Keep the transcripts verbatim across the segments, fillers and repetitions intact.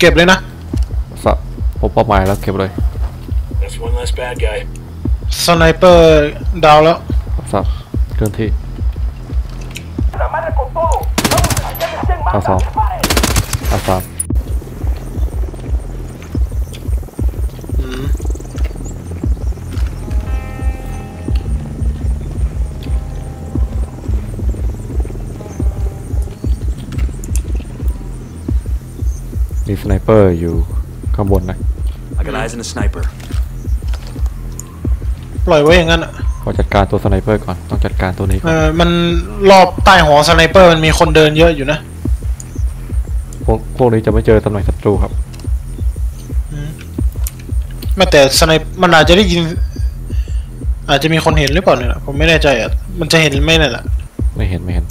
เก็บเลยนะสับพบเป้าหมายแล้วเก็บเลยสไนเปอร์ดาวแล้วสับเคลื่อนที่อาสองอาสามมีสไนเปอร์อยู่ข้างบนนะปล่อยไว้อย่างนั้นอ่ะขอจัดการตัวสไนเปอร์ก่อนต้องจัดการตัวนี้ก่อนเออมันรอบใต้หอสไนเปอร์มันมีคนเดินเยอะอยู่นะพวกพวกนี้จะไม่เจอตำแหน่งศัตรูครับไม่แต่สไนมันอาจจะได้ยินอาจจะมีคนเห็นหรือเปล่าเนี่ยผมไม่แน่ใจอ่ะมันจะเห็นไหมเนี่ยแหละไม่เห็นไม่เห็น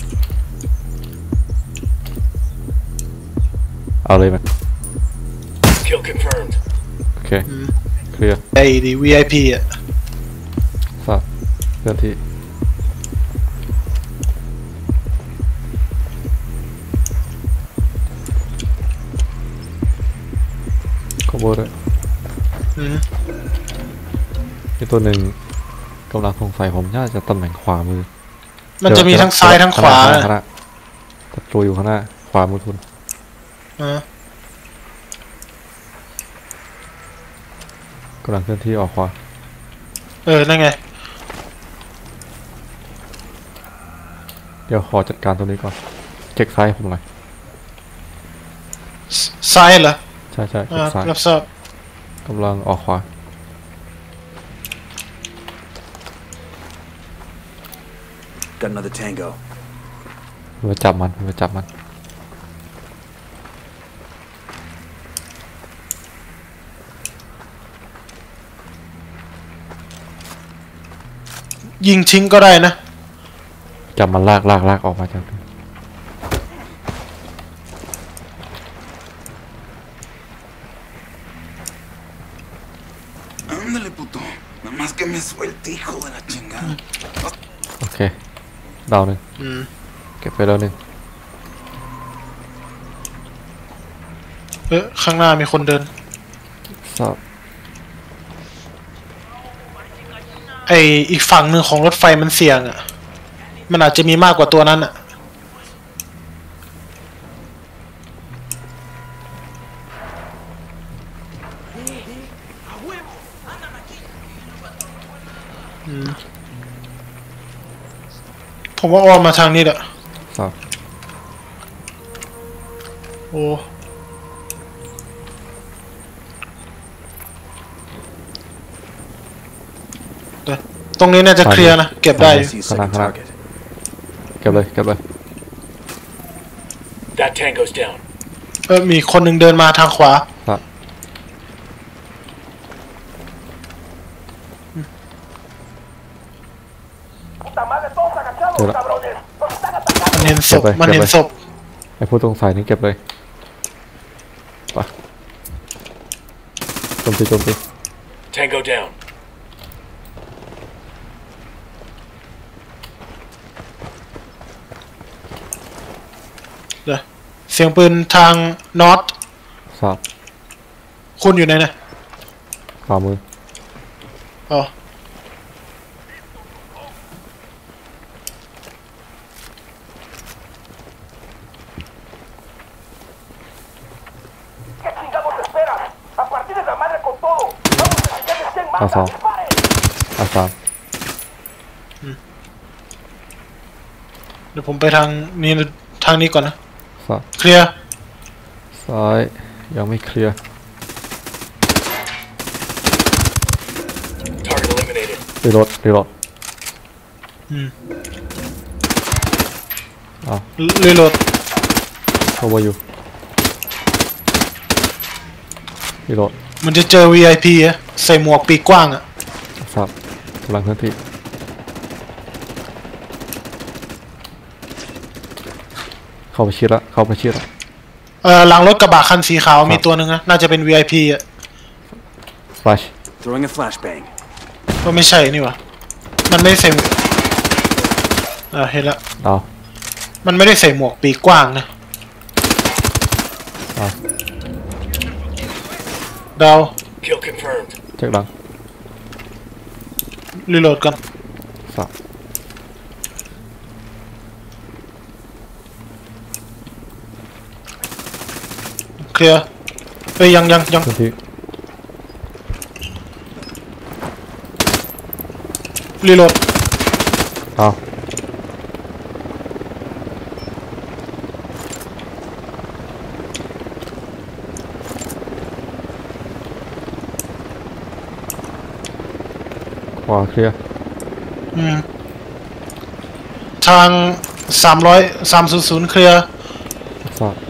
เอาเลยมั้ยโอเคเคลียร์ไอ้ดิ วี ไอ พี อ่ะทราบเคลื่อนที่ขบวนเลยอีกตัวหนึ่งกำลังสงสัยผมน่าจะตำแหน่งขวามือมันจะมีทั้งซ้ายทั้งขวาศัตรูอยู่ข้างหน้าขวามือคุณกำลังเคลื่อนที่ออกขวาเออนั่นไงเดี๋ยวขอจัดการตรงนี้ก่อนเช็คซ้ายผมหน่อยซ้ายเหรอใช่ใช่เช็คซ้ายรับทราบกำลังออกขวามาจับมันมาจับมันยิงทิ้งก็ได้นะจับมันลากลากลากออกมาจากโอเคดาวหนึ่งเก็บไปแล้วหนึ่งเออข้างหน้ามีคนเดินทราบไออีกฝั่งหนึ่งของรถไฟมันเสี่ยงอ่ะมันอาจจะมีมากกว่าตัวนั้นอ่ะผมว่าออกมาทางนี้แหละครับโอ้ตรงนี้น่าจะเคลียร์นะเก็บได้ขนาดขนาดเก็บเลยเก็บเลยเออมีคนหนึ่งเดินมาทางขวาครับมันเห็นศพมันเห็นศพไอ้ผู้สงสัยนี่เก็บเลยไปโจมตีโจมตี Tango down เสียงปืนทางนอร์ทครับคุณอยู่ไหนนะขวามืออ๋ออาสองอาสามเดี๋ยวผมไปทางนี้ทางนี้ก่อนนะเคลียร์ซ้ายยังไม่เคลียร์รีโหลดรีโหลดอืมอ้าวรีโหลดเข้าไปอยู่รีโหลดมันจะเจอ วี ไอ พี อ่ะใส่หมวกปีกกว้างอ่ะครับกำลังเคลื่อนที่เข้าไปชิดละเข้าไปชิดละเออหลังรถกระบะคันสีขาวมีตัวหนึ่งนะน่าจะเป็น วี ไอ พี อ่ะ flash ก็ไม่ใช่นี่วะมันไม่ใส่เออเห็นละเอามันไม่ได้ใส่หมวกปีกกว้างนะดาว Kill confirmed. เช็คหลังรีโหลดกันสามเคลียร์เอ้ยยังยังยังพื้นที่รีโหลดเอาขวาเคลียร์อืมทางสามร้อยสามศูนย์ศูนย์เคลียร์ทราบ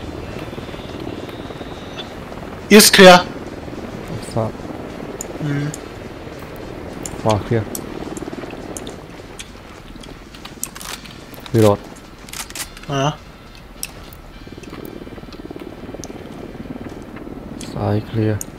อีสเคลียร์ทราบอืมขวาเคลียร์รีโหลดอ่าซ้ายเคลียร์